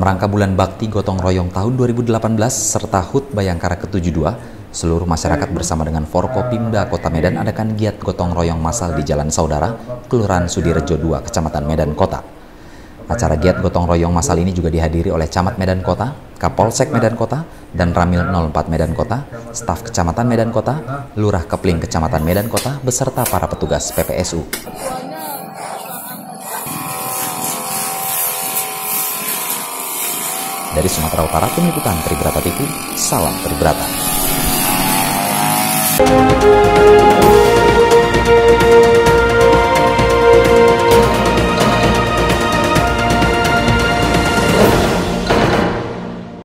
Dalam rangka Bulan Bakti Gotong Royong tahun 2018 serta HUT Bayangkara ke-72, seluruh masyarakat bersama dengan Forkopimda Kota Medan adakan giat gotong royong massal di Jalan Saudara, Kelurahan Sudirejo 2, Kecamatan Medan Kota. Acara giat gotong royong massal ini juga dihadiri oleh Camat Medan Kota, Kapolsek Medan Kota, dan Ramil 04 Medan Kota, staf Kecamatan Medan Kota, Lurah Kepling Kecamatan Medan Kota, beserta para petugas PPSU. Dari Sumatera Utara, Tim Liputan Tribrata TV, salam Tribrata.